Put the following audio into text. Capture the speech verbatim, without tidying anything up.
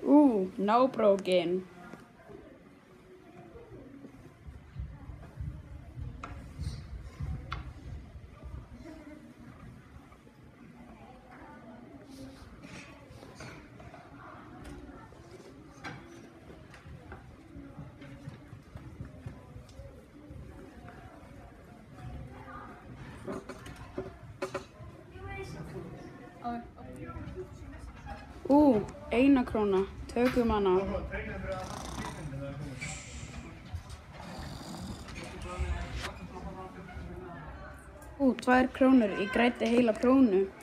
Ú, nábrókin. Ú, eina króna. Tökum hana. Ú, tvær krónur. Ég græddi heila krónu.